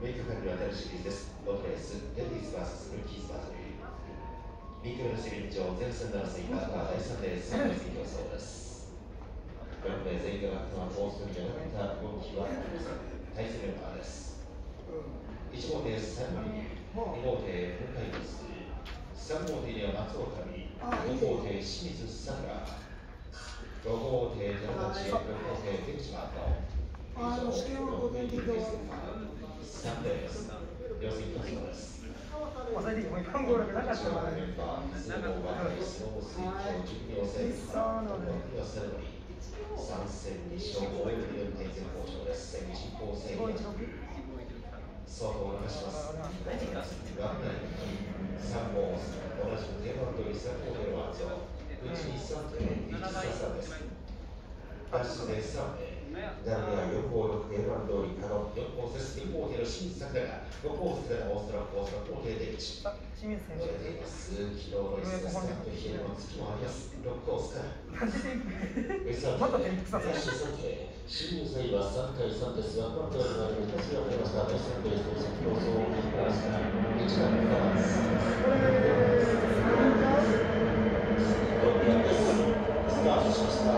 6日間にわたるシリーズです。ロードレース、レディース vs ルッキーズバトル。2キロのシリーズ上、前線7歳パーカー第3レース、3レース競争です。このプレー全員がバットマン、オーストリアがまた動きはありません。対戦メンバーです。1号艇3人、2号艇向井です。3号艇には松岡美、4号艇清水さくら、5号艇寺町、6号艇出口マート。試験は午前中で終わる。3レース、両選競争です。 最近もう番号なかったわね。 メンバー、スノーバー、スノースイッチ、熟業戦、3戦2勝、5位による対戦交渉です。戦進行戦相当を流します。ワンナイト、3号、同じく定番通り3号艇の圧を、うちに3点、1差差です。ダッシュで3名。ダミア4号6定番通り可能4号です2号艇の清水さくらが6号艇のオーストラク号艇出口清水選手出ています。昨日の一戦スタートヒルの月もあります6コースからまた転覆させる新入祭は3対3ですがこのように2つが出ました第3レースの先放送を行いました1番のバランススタートしました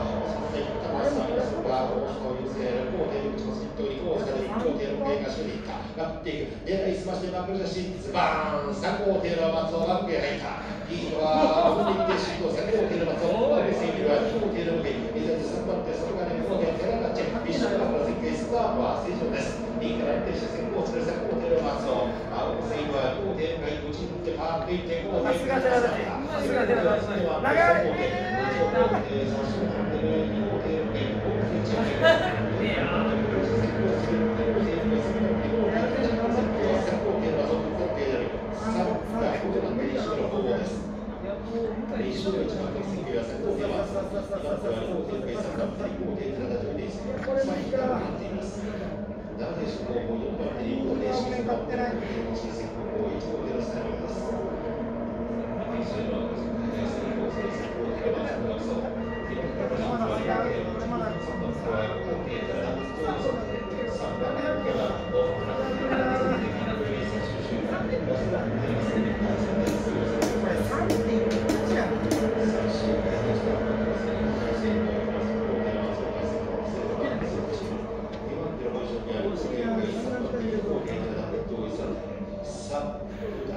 狙いすましてマップルシッツバーン3号艇の松尾バックへ入ったリードは踏んでいってシュート3号艇の松尾バックセイルは2号艇の向け3番手その側に5号艇寺町一緒の中の設計スタートは正常ですリードから安定して先行する3号艇の松尾青のセイルは2号艇の向かい内に振って回っていって5号艇がさすが寺町長いダ